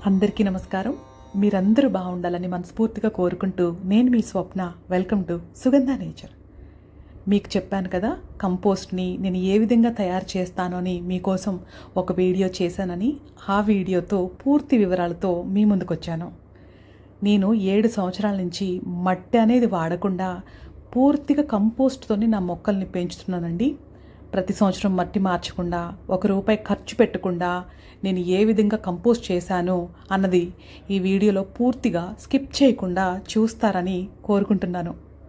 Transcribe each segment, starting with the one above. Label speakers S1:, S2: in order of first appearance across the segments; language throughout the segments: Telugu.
S1: అందరికీ నమస్కారం. మీరందరూ బాగుండాలని మనస్ఫూర్తిగా కోరుకుంటూ నేను మీ Swapna. Welcome to Sugandha nature. మీకు చెప్పాను కదా, కంపోస్ట్ని నేను ఏ విధంగా తయారు చేస్తానో అని మీకోసం ఒక వీడియో చేశానని. ఆ వీడియోతో పూర్తి వివరాలతో మీ ముందుకు వచ్చాను. నేను 7 సంవత్సరాల నుంచి మట్టి అనేది వాడకుండా పూర్తిగా కంపోస్ట్తోని నా మొక్కల్ని పెంచుతున్నానండి. ప్రతి సంవత్సరం మట్టి మార్చకుండా, ₹1 ఖర్చు పెట్టకుండా నేను ఏ విధంగా కంపోస్ట్ చేశాను అన్నది ఈ వీడియోలో పూర్తిగా స్కిప్ చేయకుండా చూస్తారని కోరుకుంటున్నాను.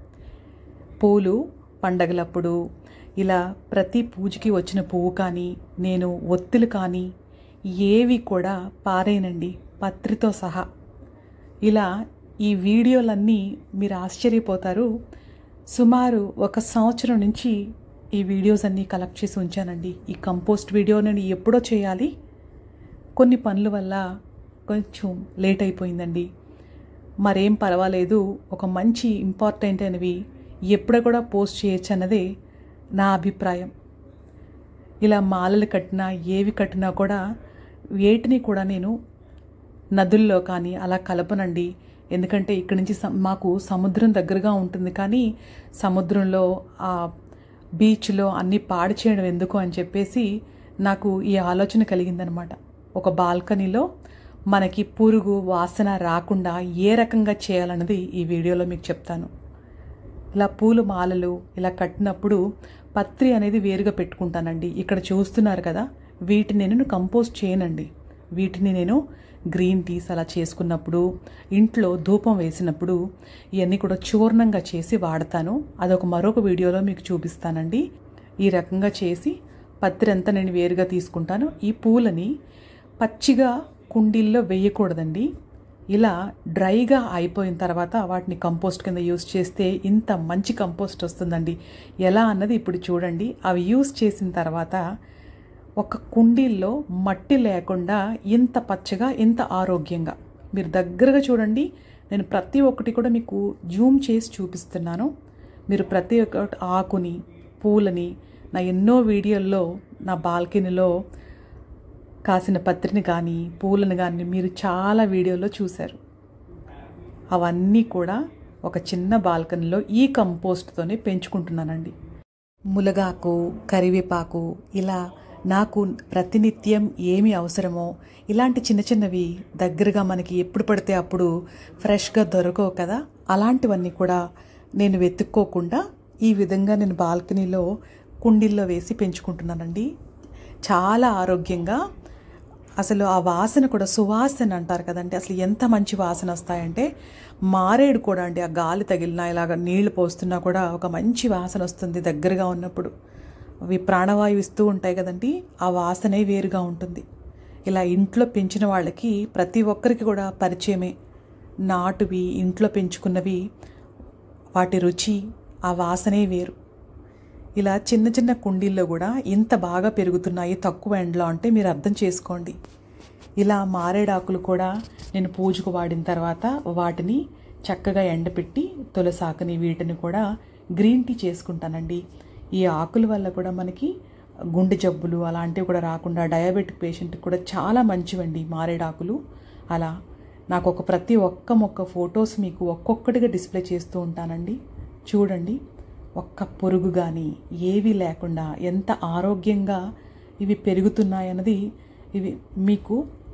S1: పూలు పండగలప్పుడు ఇలా ప్రతి పూజకి వచ్చిన పువ్వు కానీ, నేను ఒత్తులు కానీ ఏవి కూడా పారేయనండి, పత్రితో సహా. ఇలా ఈ వీడియోలన్నీ మీరు ఆశ్చర్యపోతారు. సుమారు 1 సంవత్సరం నుంచి ఈ వీడియోస్ అన్నీ కలెక్ట్ చేసి ఉంచానండి. ఈ కంపోస్ట్ వీడియో నేను ఎప్పుడో చేయాలి, కొన్ని పనుల వల్ల కొంచెం లేట్ అయిపోయిందండి. మరేం పర్వాలేదు, ఒక మంచి ఇంపార్టెంట్ అనేవి ఎప్పుడు కూడా పోస్ట్ చేయొచ్చు అన్నదే నా అభిప్రాయం. ఇలా మాలలు కట్టినా ఏవి కట్టినా కూడా వేటిని కూడా నేను నదుల్లో కానీ అలా కలపనండి. ఎందుకంటే ఇక్కడి నుంచి మాకు సముద్రం దగ్గరగా ఉంటుంది, కానీ సముద్రంలో ఆ బీచ్లో అన్నీ పాడు చేయడం ఎందుకు అని చెప్పేసి నాకు ఈ ఆలోచన కలిగిందనమాట. ఒక బాల్కనీలో మనకి పురుగు వాసన రాకుండా ఏ రకంగా చేయాలన్నది ఈ వీడియోలో మీకు చెప్తాను. ఇలా పూల మాలలు ఇలా కట్టినప్పుడు పత్రి అనేది వేరుగా పెట్టుకుంటానండి. ఇక్కడ చూస్తున్నారు కదా, వీటిని నేను కంపోస్ట్ చేయనండి. వీటిని నేను గ్రీన్ టీస్ అలా చేసుకున్నప్పుడు, ఇంట్లో ధూపం వేసినప్పుడు ఇవన్నీ కూడా చూర్ణంగా చేసి వాడతాను. అదొక మరొక వీడియోలో మీకు చూపిస్తానండి. ఈ రకంగా చేసి పత్రి అంతా నేను వేరుగా తీసుకుంటాను. ఈ పూలని పచ్చిగా కుండీల్లో వేయకూడదండి. ఇలా డ్రైగా అయిపోయిన తర్వాత వాటిని కంపోస్ట్ కింద యూజ్ చేస్తే ఇంత మంచి కంపోస్ట్ వస్తుందండి. ఎలా అన్నది ఇప్పుడు చూడండి. అవి యూజ్ చేసిన తర్వాత ఒక కుండీల్లో మట్టి లేకుండా ఇంత పచ్చగా, ఇంత ఆరోగ్యంగా, మీరు దగ్గరగా చూడండి. నేను ప్రతి ఒక్కటి కూడా మీకు జూమ్ చేసి చూపిస్తున్నాను. మీరు ప్రతి ఒక్క ఆకుని, పూలని నా ఎన్నో వీడియోల్లో, నా బాల్కనీలో కాసిన పత్రిని కానీ పూలను కానీ మీరు చాలా వీడియోలో చూశారు. అవన్నీ కూడా ఒక చిన్న బాల్కనీలో ఈ కంపోస్ట్తోనే పెంచుకుంటున్నానండి. ములగాకు, కరివేపాకు, ఇలా నాకు ప్రతినిత్యం ఏమి అవసరమో ఇలాంటి చిన్న చిన్నవి దగ్గరగా మనకి ఎప్పుడు పడితే అప్పుడు ఫ్రెష్గా దొరకవు కదా, అలాంటివన్నీ కూడా నేను వెతుక్కోకుండా ఈ విధంగా నేను బాల్కనీలో కుండీల్లో వేసి పెంచుకుంటున్నానండి. చాలా ఆరోగ్యంగా, అసలు ఆ వాసన కూడా సువాసన అంటారు కదండి, అసలు ఎంత మంచి వాసన వస్తాయంటే మారేడు కూడా అండి, ఆ గాలి తగిలినా ఇలాగ నీళ్లు పోస్తున్నా కూడా ఒక మంచి వాసన వస్తుంది దగ్గరగా ఉన్నప్పుడు. అవి ప్రాణవాయువు ఇస్తూ ఉంటాయి కదండి, ఆ వాసనే వేరుగా ఉంటుంది. ఇలా ఇంట్లో పెంచిన వాళ్ళకి ప్రతి ఒక్కరికి కూడా పరిచయమే. నాటువి, ఇంట్లో పెంచుకున్నవి, వాటి రుచి, ఆ వాసనే వేరు. ఇలా చిన్న చిన్న కుండీల్లో కూడా ఇంత బాగా పెరుగుతున్నాయి తక్కువ ఎండలో అంటే మీరు అర్థం చేసుకోండి. ఇలా మారేడాకులు కూడా నేను పూజకు వాడిన తర్వాత వాటిని చక్కగా ఎండపెట్టి తులసాకుని వీటిని కూడా గ్రీన్ టీ చేసుకుంటానండి. ఈ ఆకుల వల్ల కూడా మనకి గుండె జబ్బులు అలాంటివి కూడా రాకుండా, డయాబెటిక్ పేషెంట్కి కూడా చాలా మంచివండి మారేడాకులు. అలా నాకు ప్రతి ఒక్క మొక్క ఫొటోస్ మీకు ఒక్కొక్కటిగా డిస్ప్లే చేస్తూ ఉంటానండి. చూడండి, ఒక్క పురుగు కానీ ఏవీ లేకుండా ఎంత ఆరోగ్యంగా ఇవి పెరుగుతున్నాయన్నది ఇవి మీకు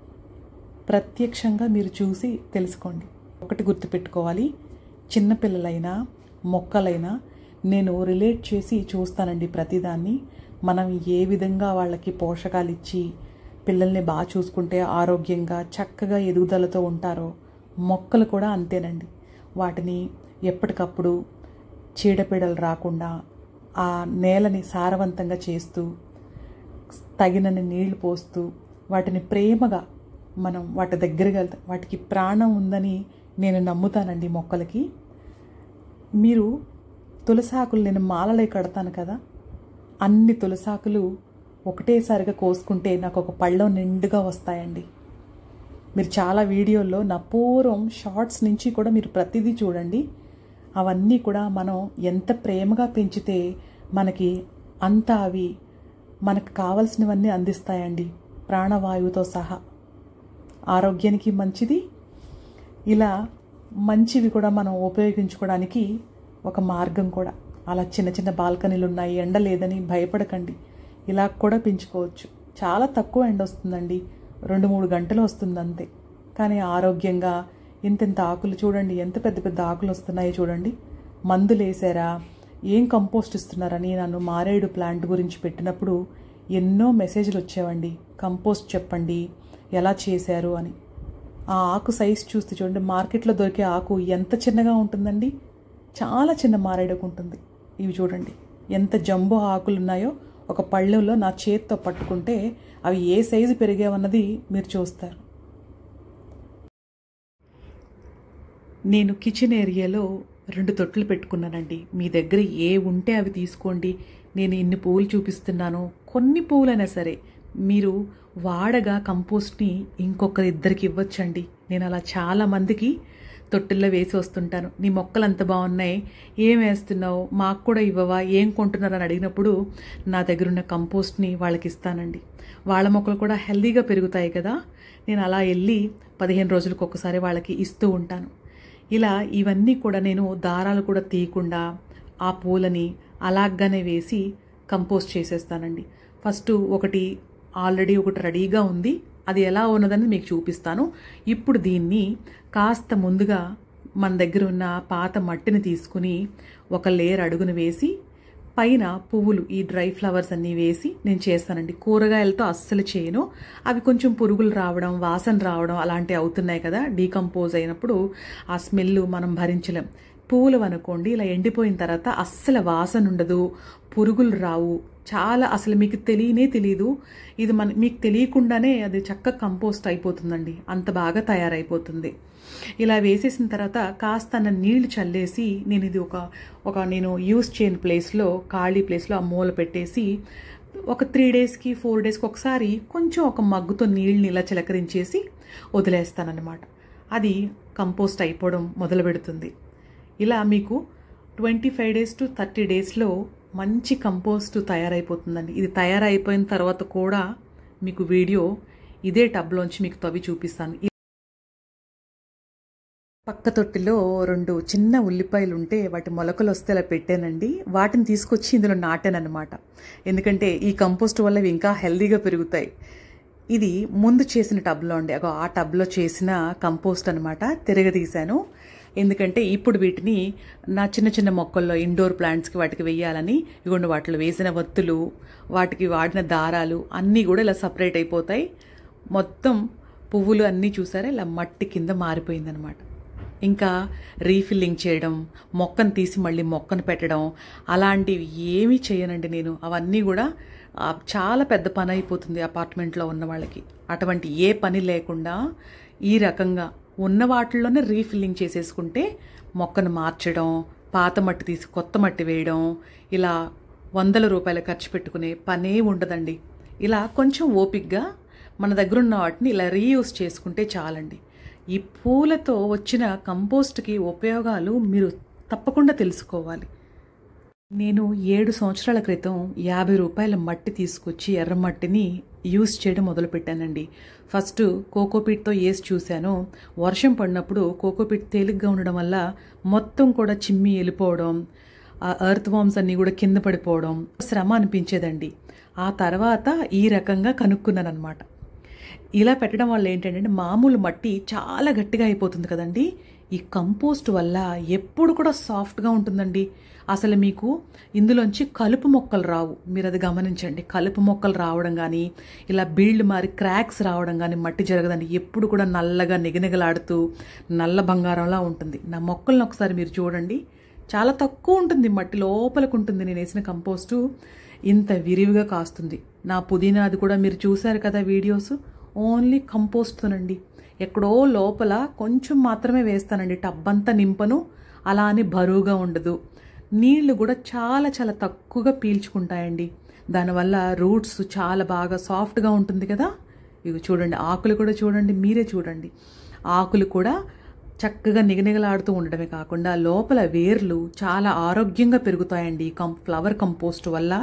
S1: ప్రత్యక్షంగా మీరు చూసి తెలుసుకోండి. ఒకటి గుర్తుపెట్టుకోవాలి, చిన్నపిల్లలైనా మొక్కలైనా నేను రిలేట్ చేసి చూస్తానండి ప్రతిదాన్ని. మనం ఏ విధంగా వాళ్ళకి పోషకాలు ఇచ్చి పిల్లల్ని బాగా చూసుకుంటే ఆరోగ్యంగా చక్కగా ఎదుగుదలతో ఉంటారో, మొక్కలు కూడా అంతేనండి. వాటిని ఎప్పటికప్పుడు చీడపీడలు రాకుండా ఆ నేలని సారవంతంగా చేస్తూ, తగినన్ని నీళ్లు పోస్తూ, వాటిని ప్రేమగా మనం వాటి దగ్గరగా వెళ్తాం. వాటికి ప్రాణం ఉందని నేను నమ్ముతానండి మొక్కలకి. మీరు తులసాకులు నేను మాలలే కడతాను కదా, అన్ని తులసాకులు ఒకటేసారిగా కోసుకుంటే నాకు ఒక పళ్ళం నిండుగా వస్తాయండి. మీరు చాలా వీడియోల్లో నా పూర్వం షార్ట్స్ నుంచి కూడా మీరు ప్రతిదీ చూడండి. అవన్నీ కూడా మనం ఎంత ప్రేమగా పెంచితే మనకి అంత అవి మనకు కావలసినవన్నీ అందిస్తాయండి, ప్రాణవాయువుతో సహా. ఆరోగ్యానికి మంచిది. ఇలా మంచివి కూడా మనం ఉపయోగించుకోవడానికి ఒక మార్గం కూడా. అలా చిన్న చిన్న బాల్కనీలు ఉన్నాయి, ఎండ లేదని భయపడకండి, ఇలా కూడా పెంచుకోవచ్చు. చాలా తక్కువ ఎండ వస్తుందండి, 2-3 గంటలు వస్తుంది అంతే. కానీ ఆరోగ్యంగా ఇంత ఆకులు చూడండి, ఎంత పెద్ద పెద్ద ఆకులు వస్తున్నాయో చూడండి. మందులు వేసారా, ఏం కంపోస్ట్ ఇస్తున్నారని నన్ను మారేడు ప్లాంట్ గురించి పెట్టినప్పుడు ఎన్నో మెసేజ్లు వచ్చేవండి. కంపోస్ట్ చెప్పండి, ఎలా చేశారు అని. ఆ ఆకు సైజ్ చూస్తే చూడండి, మార్కెట్లో దొరికే ఆకు ఎంత చిన్నగా ఉంటుందండి, చాలా చిన్న మారేడుకు ఉంటుంది. ఇవి చూడండి ఎంత జంబో ఆకులు ఉన్నాయో. ఒక పళ్ళెంలో నా చేతితో పట్టుకుంటే అవి ఏ సైజు పెరిగావన్నది మీరు చూస్తారు. నేను కిచెన్ ఏరియాలో 2 తొట్లు పెట్టుకున్నానండి. మీ దగ్గర ఏ ఉంటే అవి తీసుకోండి. నేను ఇన్ని పువ్వులు చూపిస్తున్నాను, కొన్ని పువ్వులైనా సరే మీరు వాడగా కంపోస్ట్ని ఇంకొకరిద్దరికి ఇవ్వచ్చండి. నేను అలా చాలామందికి తొట్టుల్లో వేసి వస్తుంటాను. నీ మొక్కలు అంత బాగున్నాయి, ఏం వేస్తున్నావు, మాకు కూడా ఇవ్వవా, ఏం కొంటున్నారు అని అడిగినప్పుడు నా దగ్గర ఉన్న కంపోస్ట్ని వాళ్ళకి ఇస్తానండి. వాళ్ళ మొక్కలు కూడా హెల్దీగా పెరుగుతాయి కదా. నేను అలా వెళ్ళి 15 రోజులకు ఒకసారి వాళ్ళకి ఇస్తూ ఉంటాను. ఇలా ఇవన్నీ కూడా నేను దారాలు కూడా తీయకుండా ఆ పూలని అలాగానే వేసి కంపోస్ట్ చేసేస్తానండి. ఫస్ట్ ఆల్రెడీ ఒకటి రెడీగా ఉంది, అది ఎలా ఉన్నదని మీకు చూపిస్తాను. ఇప్పుడు దీన్ని కాస్త ముందుగా మన దగ్గర ఉన్న పాత మట్టిని తీసుకుని ఒక లేయర్ అడుగున వేసి పైన పువ్వులు, ఈ డ్రై ఫ్లవర్స్ అన్నీ వేసి నేను చేస్తానండి. కూరగాయలతో అస్సలు చేయను. అవి కొంచెం పురుగులు రావడం, వాసన రావడం అలాంటివి అవుతున్నాయి కదా. డీకంపోజ్ అయినప్పుడు ఆ స్మెల్ మనం భరించలేం. పువ్వులు అనుకోండి, ఇలా ఎండిపోయిన తర్వాత అస్సలు వాసన ఉండదు, పురుగులు రావు. చాలా అసలు మీకు తెలీదు. ఇది మీకు తెలియకుండానే అది చక్కగా కంపోస్ట్ అయిపోతుందండి, అంత బాగా తయారైపోతుంది. ఇలా వేసేసిన తర్వాత కాస్త నీళ్లు చల్లేసి నేను ఇది నేను యూస్ చేయని ప్లేస్లో, ఖాళీ ప్లేస్లో ఆ మూల పెట్టేసి ఒక 3 డేస్కి 4 డేస్కి ఒకసారి కొంచెం ఒక మగ్గుతో నీళ్ళని ఇలా చిలకరించేసి వదిలేస్తానన్నమాట. అది కంపోస్ట్ అయిపోవడం మొదలు పెడుతుంది. ఇలా మీకు 25 డేస్ టు 30 డేస్లో మంచి కంపోస్ట్ తయారైపోతుందండి. ఇది తయారైపోయిన తర్వాత కూడా మీకు వీడియో ఇదే టబ్లోంచి మీకు తవ్వి చూపిస్తాను. పక్క తొట్టిలో 2 చిన్న ఉల్లిపాయలు ఉంటే వాటి మొలకలు వస్తే అలా పెట్టానండి. వాటిని తీసుకొచ్చి ఇందులో నాటానన్నమాట. ఎందుకంటే ఈ కంపోస్ట్ వల్ల ఇవి ఇంకా హెల్దీగా పెరుగుతాయి. ఇది ముందు చేసిన టబ్లో ఉండే, ఆ టబ్లో చేసిన కంపోస్ట్ అనమాట. తిరగదీశాను. ఎందుకంటే ఇప్పుడు వీటిని నా చిన్న చిన్న మొక్కల్లో, ఇండోర్ ప్లాంట్స్కి వాటికి వేయాలని ఇగోండి వాటిలో వేసిన వత్తులు, వాటికి వాడిన దారాలు అన్నీ కూడా ఇలా సపరేట్ అయిపోతాయి. మొత్తం పువ్వులు అన్నీ చూసారా ఇలా మట్టి కింద మారిపోయిందనమాట. ఇంకా రీఫిల్లింగ్ చేయడం, మొక్కను తీసి మళ్ళీ మొక్కను పెట్టడం అలాంటివి ఏమీ చేయనండి నేను. అవన్నీ కూడా చాలా పెద్ద పని అయిపోతుంది అపార్ట్మెంట్లో ఉన్న వాళ్ళకి. అటువంటి ఏ పని లేకుండా ఈ రకంగా ఉన్న వాటిల్లోనే రీఫిల్లింగ్ చేసేసుకుంటే మొక్కను మార్చడం, పాత మట్టి తీసి కొత్త మట్టి వేయడం, ఇలా 100 రూపాయలు ఖర్చు పెట్టుకునే పనే ఉండదండి. ఇలా కొంచెం ఓపిక్గా మన దగ్గర ఉన్న వాటిని ఇలా రీయూజ్ చేసుకుంటే చాలండి. ఈ పూలతో వచ్చిన కంపోస్ట్కి ఉపయోగాలు మీరు తప్పకుండా తెలుసుకోవాలి. నేను 7 సంవత్సరాల క్రితం 50 రూపాయల మట్టి తీసుకొచ్చి ఎర్రమట్టిని యూజ్ చేయడం మొదలుపెట్టానండి. ఫస్ట్ కోకోపీట్తో వేసి చూశాను. వర్షం పడినప్పుడు కోకోపీట్ తేలిగ్గా ఉండడం వల్ల మొత్తం కూడా చిమ్మి వెళ్ళిపోవడం, ఆ ఎర్త్ వామ్స్ అన్నీ కూడా కింద పడిపోవడం శ్రమ అనిపించేదండి. ఆ తర్వాత ఈ రకంగా కనుక్కున్నాను అనమాట. ఇలా పెట్టడం వల్ల ఏంటంటే మామూలు మట్టి చాలా గట్టిగా అయిపోతుంది కదండి. ఈ కంపోస్ట్ వల్ల ఎప్పుడు కూడా సాఫ్ట్గా ఉంటుందండి. అసలు మీకు ఇందులోంచి కలుపు మొక్కలు రావు. మీరు అది గమనించండి. కలుపు మొక్కలు రావడం కానీ, ఇలా బీళ్లు మారి క్రాక్స్ రావడం కానీ మట్టి జరగదండి. ఎప్పుడు కూడా నల్లగా నిగనిగలాడుతూ నల్ల బంగారంలా ఉంటుంది. నా మొక్కలను ఒకసారి మీరు చూడండి, చాలా తక్కువ ఉంటుంది మట్టి, లోపలికి ఉంటుంది. నేను వేసిన కంపోస్టు ఇంత విరివిగా కాస్తుంది. నా పుదీనాది కూడా మీరు చూశారు కదా వీడియోస్, ఓన్లీ కంపోస్ట్తోనండి. ఎక్కడో లోపల కొంచెం మాత్రమే వేస్తానండి, టబ్బంతా నింపను. అలా అని బరువుగా ఉండదు. నీళ్లు కూడా చాలా చాలా తక్కువగా పీల్చుకుంటాయండి. దానివల్ల రూట్స్ చాలా బాగా సాఫ్ట్గా ఉంటుంది కదా. ఇవి చూడండి, ఆకులు కూడా చూడండి, మీరే చూడండి. ఆకులు కూడా చక్కగా నిగనిగలాడుతూ ఉండడమే కాకుండా లోపల వేర్లు చాలా ఆరోగ్యంగా పెరుగుతాయండి. ఫ్లవర్ కంపోస్ట్ వల్ల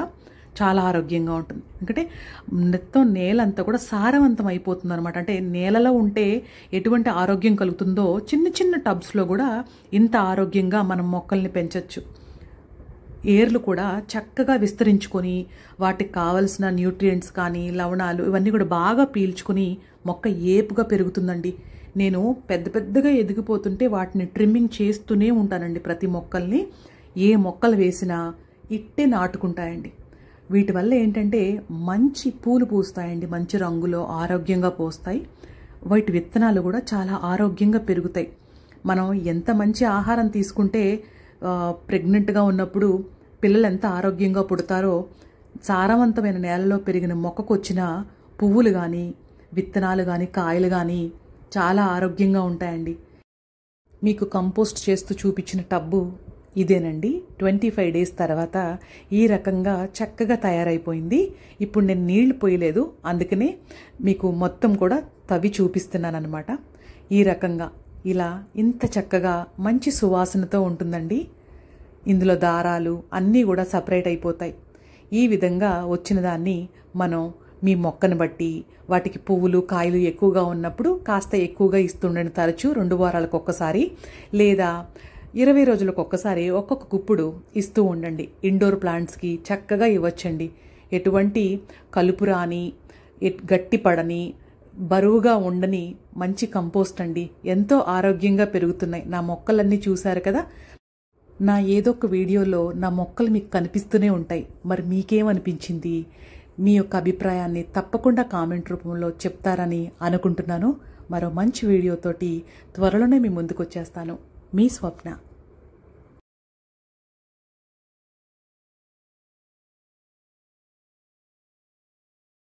S1: చాలా ఆరోగ్యంగా ఉంటుంది. ఎందుకంటే మొత్తం నేలంతా కూడా సారవంతం అయిపోతుంది అనమాట. అంటే నేలలో ఉంటే ఎటువంటి ఆరోగ్యం కలుగుతుందో చిన్న చిన్న టబ్స్లో కూడా ఇంత ఆరోగ్యంగా మనం మొక్కల్ని పెంచవచ్చు. ఏర్లు కూడా చక్కగా విస్తరించుకొని వాటికి కావలసిన న్యూట్రియంట్స్ కానీ లవణాలు ఇవన్నీ కూడా బాగా పీల్చుకొని మొక్క ఏపుగా పెరుగుతుందండి. నేను పెద్ద పెద్దగా ఎదిగిపోతుంటే వాటిని ట్రిమ్మింగ్ చేస్తూనే ఉంటానండి. ప్రతి మొక్కల్ని ఏ మొక్కలు వేసినా ఇట్టే నాటుకుంటాయండి. వీటి వల్ల ఏంటంటే మంచి పూలు పూస్తాయండి, మంచి రంగులో ఆరోగ్యంగా పోస్తాయి. వాటి విత్తనాలు కూడా చాలా ఆరోగ్యంగా పెరుగుతాయి. మనం ఎంత మంచి ఆహారం తీసుకుంటే ప్రెగ్నెంట్గా ఉన్నప్పుడు పిల్లలు ఎంత ఆరోగ్యంగా పుడతారో సారవంతమైన నేలలో పెరిగిన మొక్కకు వచ్చిన పువ్వులు కానీ విత్తనాలు కానీ కాయలు కానీ చాలా ఆరోగ్యంగా ఉంటాయండి. మీకు కంపోస్ట్ చేస్తూ చూపించిన టబ్బు ఇదేనండి. 25 డేస్ తర్వాత ఈ రకంగా చక్కగా తయారైపోయింది. ఇప్పుడు నేను నీళ్లు పోయలేదు, అందుకనే మీకు మొత్తం కూడా తవ్వి చూపిస్తున్నాను అనమాట. ఈ రకంగా ఇలా ఇంత చక్కగా మంచి సువాసనతో ఉంటుందండి. ఇందులో దారాలు అన్నీ కూడా సపరేట్ అయిపోతాయి. ఈ విధంగా వచ్చిన దాన్ని మనం మీ మొక్కను బట్టి వాటికి పువ్వులు కాయలు ఎక్కువగా ఉన్నప్పుడు కాస్త ఎక్కువగా ఇస్తుండండి. తరచూ 2 వారాలకు ఒక్కసారి లేదా 20 రోజులకు ఒక్కసారి ఒక్కొక్క గుప్పుడు ఇస్తూ ఉండండి. ఇండోర్ ప్లాంట్స్కి చక్కగా ఇవ్వచ్చండి. ఎటువంటి కలుపు రాని గట్టి పడని బరువుగా ఉండని మంచి కంపోస్ట్ అండి. ఎంతో ఆరోగ్యంగా పెరుగుతున్నాయి. నా మొక్కలన్నీ చూశారు కదా. నా ఏదో ఒక వీడియోలో నా మొక్కలు మీకు కనిపిస్తూనే ఉంటాయి. మరి మీకేమనిపించింది? మీ యొక్క అభిప్రాయాన్ని తప్పకుండా కామెంట్ రూపంలో చెప్తారని అనుకుంటున్నాను. మరో మంచి వీడియోతోటి త్వరలోనే మీ ముందుకు వచ్చేస్తాను. మీ స్వప్న.